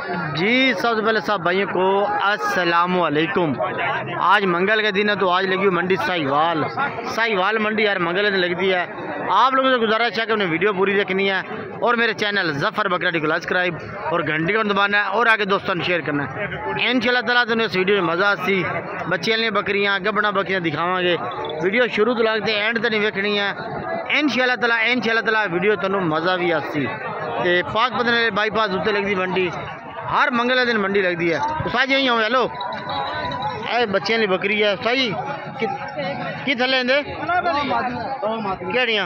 जी सबसे पहले सब भाइयों को अस्सलाम वालेकुम। आज मंगल का दिन है तो आज लगी हुई मंडी साहिवाल मंडी यार मंगल दिन लगती है। आप लोगों से गुजारिश है कि अपनी वीडियो पूरी देखनी है और मेरे चैनल जफ़र बकरा को सब्सक्राइब और घंटी को दबाना है और आगे दोस्तों ने शेयर करना है। इंशाल्लाह ताला तो इस वीडियो में मज़ा सी बच्चे वाली बकरियाँ गबना बकरियाँ दिखावांगे। वीडियो शुरू तो लगते एंड तक नहीं वेखनी है। इंशाल्लाह ताला वीडियो तुहानू मज़ा भी आसी। तो पाक पतने बाईपास उत्ते लगती मंडी हर मंगल दिन मंडी लगती है। तो साजी यहीं हेलो ए बच्चे वाली बकरी है सही कि थले केड़ियाँ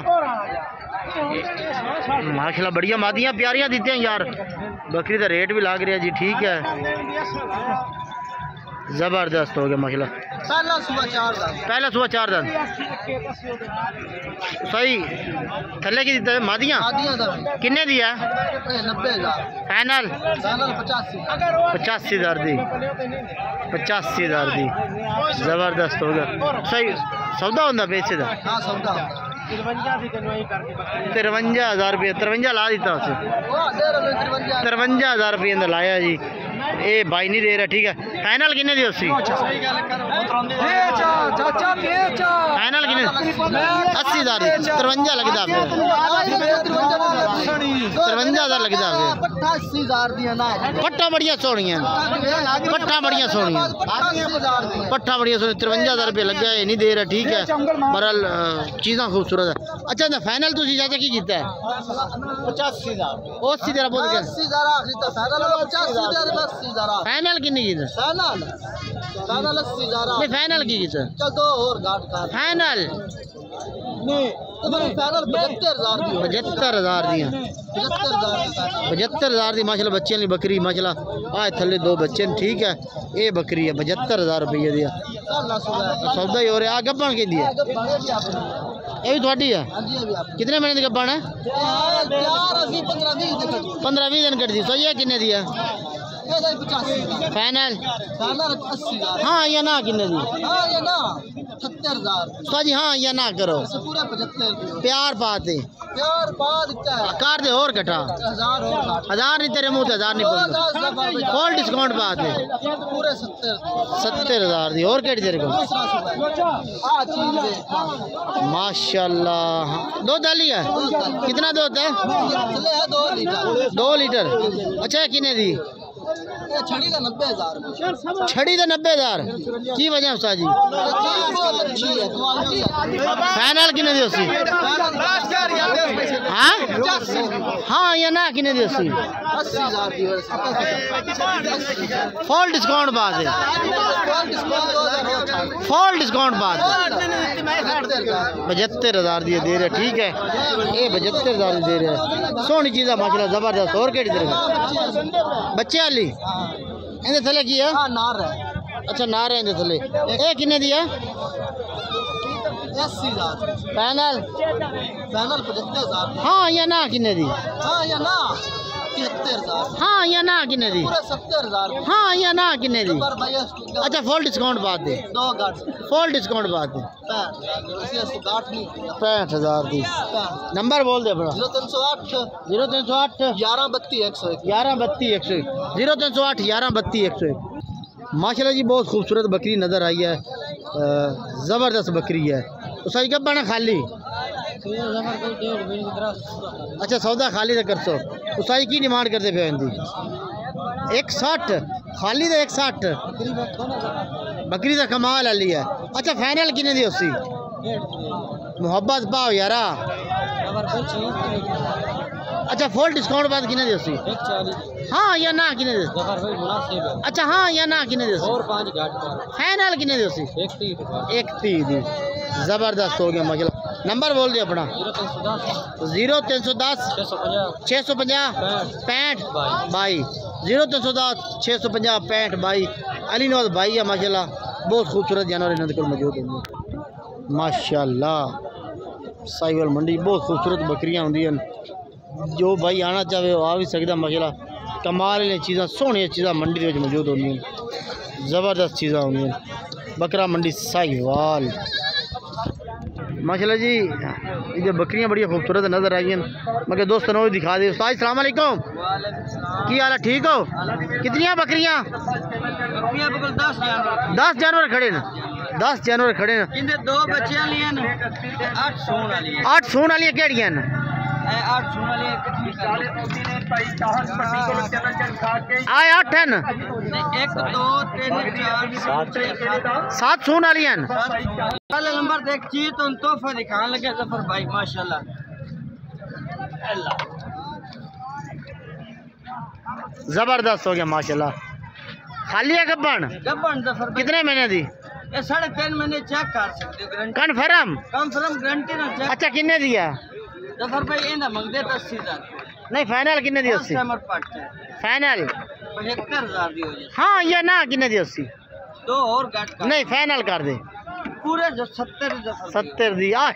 माशाल्लाह बढ़िया मादियाँ प्यारियाँ दीते हैं यार। बकरी का रेट भी लाग रहा है जी ठीक है ज़बरदस्त हो गया माशाल्लाह। पहला सुबह 4 दिन सही थले की दीता है मादियाँ किन्ने दिया फाइनल 85,000 दी 85,000 दी ज़बरदस्त हो गया सही सौदा होंगे पैसे का 53,000 रुपये 53 ला दिता उसे 53,000 रुपये अंदर लाया जी। ये भाई नहीं दे रहा ठीक है। फाइनल किन्ने दी उसी फाइनल किन्ने 80,000 53 लगता 53,000 लगता पट्टा बढ़िया सोनिया पट्टा बढ़िया सोनिया 53,000 रुपये लग गया। नहीं दे रहा ठीक है बहरहाल चीज़ा खूबसूरत है। अच्छा ना फाइनल तुम चाचा की किया 85,000 फाइनल किन्नी की फाइनल की फाइनल 75,000 दियाँ 75,000 दी माशाल्लाह बच्चे वाली बकरी माशाल्लाह आज थले 2 बच्चे ठीक है। ये बकरी है 75,000 रुपये दिया सौदा ही हो रहा है। गब्बन की दी है ये भी थोड़ी है कितने महीने की गब्बन है 15-20 दिन कट दी सही है किन्ने दिया फाइनल हाँ या ना किन्ने दी 70,000 जी हाँ या ना करो प्यार पाते कार दे और कटा 1000 नहीं तेरे मुँह 1000 नहीं पड़ता फुल डिस्काउंट पाते 70,000 दी और केड़ी तेरे को माशाल्लाह दूध डाली है कितना दूध है 2 लीटर अच्छा किन्ने दी छड़ी का 90,000 की वजह उस्ताद जी फाइनल किन्ने दी उसी हाँ हाँ या ना किन्ने दी उसी 80,000 फुल डिस्काउंट बाद फुल डिस्काउंट बाद 75,000 दिए दे रहे ठीक है। ये 75,000 दे रहे सोहनी चीज़ है माशाल्लाह ज़बरदस्त। और केड़ी दे रहे बच्चे वाली इन्हें थले की है अच्छा नार है इन्हें थले ये किन्ने दिया 80,000 फाइनल 75,000 हाँ या ना किन्ने दी हाँ या ना 73,000 हाँ या ना किन्ने दी 70,000 हाँ या ना किन्ने दी अच्छा फुल डिस्काउंट बात दे फुल डिस्काउंट बात दे 65,000 दी नंबर बोल दे अपना 0308 11 32 101 0308 11 32 101। माशाल्लाह जी बहुत खूबसूरत बकरी नज़र आई है ज़बरदस्त बकरी है। तो सही कब बना खाली अच्छा सौदा खाली तो कर सो उसाई की डिमांड करते पे 160 खाली तो 160 बकरी का कमाल वाली है। अच्छा फाइनल किने दी उसी मोहब्बत पाओ यारा अच्छा फुल डिस्काउंट बाद किने दी उसी हाँ या ना किने दी अच्छा हाँ या ना किने दी फाइनल किने दी उसी 130 दी ज़बरदस्त हो गया माशाल्लाह। नंबर बोल दिया अपना 0310 650 65 22 0310 650 65 22 अली नवाज भाई है माशाल्लाह बहुत खूबसूरत जानवर इन्होंने को मौजूद होंगे माशाल्लाह। साहिवाल मंडी बहुत खूबसूरत बकरियां होंगी जो भाई आना चाहे वो आ भी सकता माशाल्लाह। कमाल वाली चीज़ा सोहनी चीज़ा मंडी के मौजूद होंगी ज़बरदस्त चीज़ा होंगी बकरा मंडी साहिवाल माशाल्लाह जी। ये बकरियां बड़ी खूबसूरत नजर आई हैं, मगर दोस्तों ने दिखा दी। उस्ताद अस्सलाम वालेकुम, की हाल है, ठीक हो? कितनियां बकरियां? 10 जानवर खड़े न, 10 जानवर खड़े न। 2 बच्चियां लियां न ते 8 सूण वाली 8 सूण वाली केड़ियां न? 8 सूण वाली आए 8 हैं न, 1 2 3 4 7 सूण वाली हैं। पहले नंबर देख चीज तो तोहफा दिखाने लगे जफर भाई माशाल्लाह। जबरदस्त हो गया माशाल्लाह। खाली है गब्बन? गब्बन जफर भाई कितने महीने दी? ये 3.5 महीने चेक कर सकते हो, गारंटी कन्फर्म? कंफर्म गारंटी ना चेक। अच्छा किन्ने दिया जफर भाई इंदा मंगदे 80,000 नहीं, फाइनल किन्ने दी? 80 फाइनल 75,000 दी हो जाए। हाँ या ना किन्ने दी? 80 2 और घट कर नहीं, फाइनल कर दे पूरे 70 जफर 70 दी। हाँ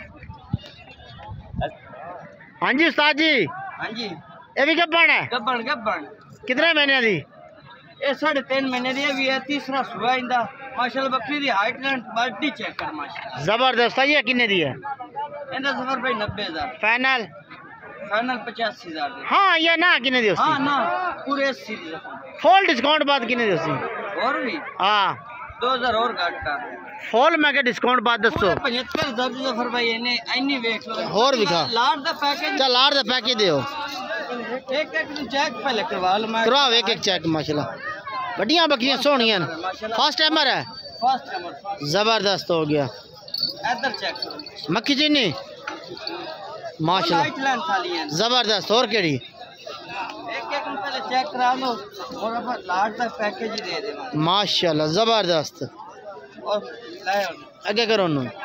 जी उस्ताद जी, हां जी ये भी गब्बन है? गब्बन गब्बन कितने महीने दी? ये 3.5 महीने दी भी है, तीसरा सुबह इंदा माशाल्लाह। बकरी दी हाइट एंड बॉडी चेक कर माशाल्लाह जबरदस्त। ये किन्ने दी है? इंदा सफर भाई 90,000 फाइनल? फाइनल 85,000 दी। हाँ या ना किन्ने दी? हां ना पूरे 80 दी। फुल डिस्काउंट बाद किन्ने दी? और भी हाँ 2000 और घट कर फुल मैं के डिस्काउंट बाद दसो। 75,000 दी सफर भाई इन्हें इन्नी वेख लो और दिखा लाड दा पैकेज। चल लाड़ दा पैकेज दियो, एक चेक पहले करवा लो। मैं करवाओ एक चेक। माशाल्लाह बढ़िया बकरियां सोहनियां न। फर्स्ट टाइमर है, फर्स्ट नंबर जबरदस्त हो गया। इधर चेक करो मक्खी चीनी माशाल्लाह लाइट लाइन खाली है जबरदस्त। और केड़ी? एक पहले चेक करा लो और अब लाड दा पैकेज ही दे दे माशाल्लाह जबरदस्त। और लाए आगे करो नु। एक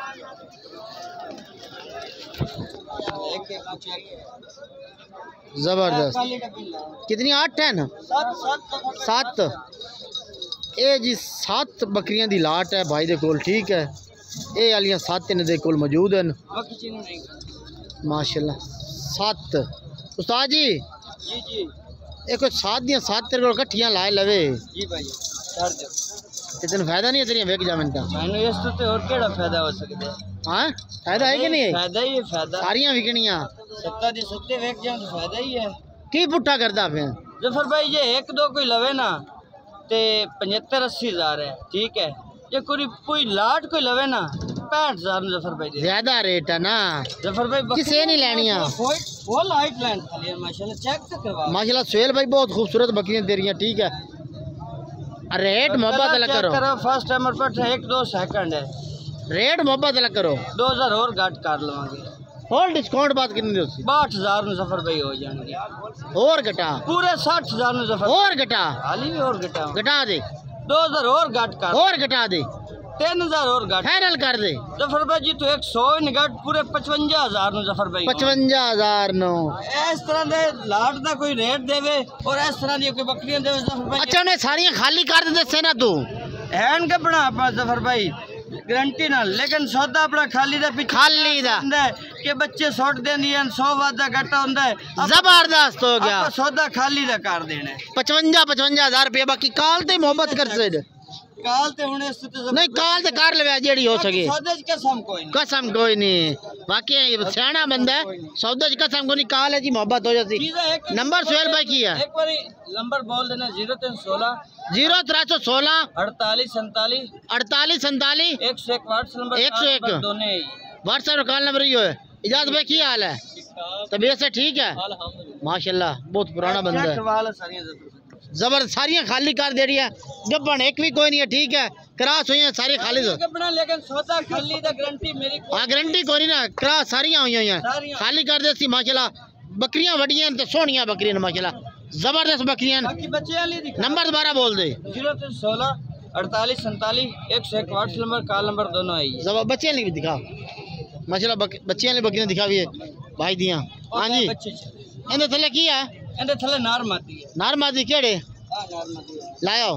चेक जबरदस्त। कितनी? 8 है ना? 7। ये जी 7 बकरियां दी लाट है भाई दे कोल, ठीक है। ये वालियां 7 इन्हां दे कोल मौजूद हैं माशाल्लाह। 7 उस्ताद जी जी जी ये कोई 7 दियां 7 तेरे कोल कट्ठियां लाए लवे जी भाई कर दो। इतना फायदा नहीं है तेरियां वेख जावन ता? मैंने इस तो और केड़ा फायदा हो सकदा है? हां फायदा है कि नहीं? फायदा ही है, फायदा सारियां विकणियां 70 दी 70 वेख जान तो फायदा ही है। की पुट्ठा करदा पे जफर भाई ये 1 2 कोई लवे ना ते 75-80,000 है, ठीक है। ये कोई लाट कोई लवे ना 65,000 जफर भाई दे। ज्यादा रेट है ना जफर भाई किसे नहीं लेनियां। वो लाइट लाइन खाली है माशाल्लाह। चेक तो करवा माशाल्लाह। सुहेल भाई बहुत खूबसूरत बकरियां तेरियां, ठीक है। रेट मोहब्बत अलग करो। फर्स्ट टाइमर पर 1-2 सेकंड है। रेट मोहब्बत अलग करो। 2000 और घट कर लवांगे। फुल डिस्काउंट बात कितनी दोस्ती? 62,000 में जफर भाई हो जाएंगे। और घटा पूरे 60,000 में जफर और घटा खाली भी और घटा दे 2000 और घट कर और घटा दे 3000 और घट फाइनल कर दे। जफर भाई जी तो 100 घट पूरे 55,000 में जफर भाई 55,000 नो। इस तरह दे लाट दा कोई रेट देवे और इस तरह दी कोई बकरियां देवे जफर भाई। अच्छा उन्हें सारियां खाली कर दे से ना तू हैंड का बना अपना जफर भाई गारंटी ना, लेकिन सौदा अपना खाली दा पीछे खाली दा के बच्चे सुट देंदी हैं 100 वादा घटा हुंदा है। जबरदस्त हो गया। सौदा खाली दा कर देना है 55,000 रुपया बाकी काल ते मोहब्बत कर से काल ते हुणे नहीं काल ते कर ले जेड़ी हो सके। सौदे च कसम कोई नहीं, कसम कोई नहीं। बाकी सियाना बंदा है सौदे च कसम कोई नहीं। काल है जी मोहब्बत हो जाती। नंबर सुहेल भाई की है? एक बारी नंबर बोल देना 0316 0316 48 47 48 47 101 व्हाट्सएप नंबर 101 दोनों व्हाट्सएप कॉल नंबर ही है। इजाज़त भाई की हाल है? तबीयत से ठीक है माशाल्लाह। बहुत पुराना बंदा है जबरदस्त। सारियां खाली कर दे रही है। गब्बन एक भी कोई नहीं है, ठीक है। क्रॉस हुई है सारी खाली लेकिन सौदा खाली दा गारंटी मेरी हाँ गारंटी कोई नहीं ना। क्रॉस सारियां हुई हैं खाली कर दे सी माशाल्लाह। बकरियां वडियां ते सोहनियां बकरियां माशाल्लाह जबरदस्त बकरियां। नंबर दोबारा बोल दे 0316 48 47 101 व्हाट्सएप नंबर कॉल नंबर दोनों है। जब बच्चे नहीं दिखा माशाल्लाह बच्चियां ने बकरियां दिखा भी है भाई दियां। हां जी इंदे थले की है? इंदे थले नार माती है। नार माती केड़े नार माती लायो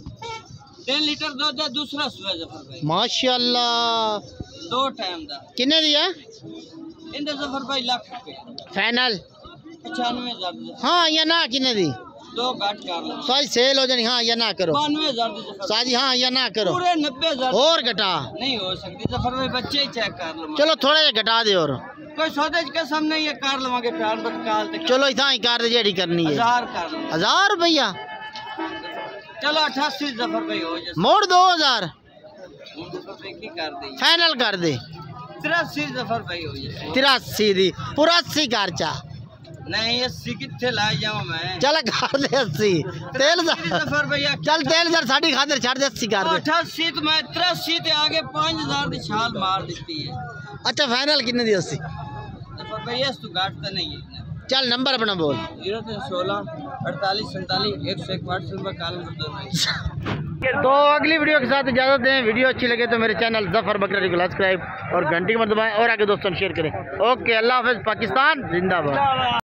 3 लीटर दूध है दूसरा सुबह जफर भाई माशाल्लाह 2 टाइम दा। किन्ने दी है? इंदे जफर भाई लाख रुपए फाइनल 95,000। हाँ या ना किन्ने दी? 2 घट कर लो सारी सेल हो जानी। हाँ या ना करो 92,000 साजी। हाँ या ना करो पूरे 90,000 और घटा नहीं हो सकती जफर भाई बच्चे ही चेक कर लो। चलो थोड़ा जिहा घटा दे और कोई सौदे च कसम नहीं है, कार लवांगे प्यार बदकाल ते चलो इतना ही कार जेड़ी करनी है 1000 कर लो। 1000 रुपया चलो 88 जफर भाई हो जाए, मोड़ 2000 की कर दी, फाइनल कर दे 83 जफर भाई हो जाए। 83 दी पूरा 80 कर चा नहीं 80 कितने ला जाऊं मैं, चल कर दे 80 तेल जफर भैया चल तेल सर साड़ी खातिर छड़ दे 80 कर दे 88 तो मैं 83 ते आगे 5000 की छाल मार देती है। अच्छा फाइनल कितने दी 80 जफर भैया तू घाटता नहीं है। चल नंबर अपना बोल 0316 48 47 101 व्हाट्सएप पर कॉल कर दो। तो अगली वीडियो के साथ इजाज़त दें। वीडियो अच्छी लगे तो मेरे चैनल ज़फ़र बकरी को सब्सक्राइब और घंटी को दबाएं और आगे दोस्तों शेयर करें। ओके अल्लाह हाफ़िज़। पाकिस्तान जिंदाबाद।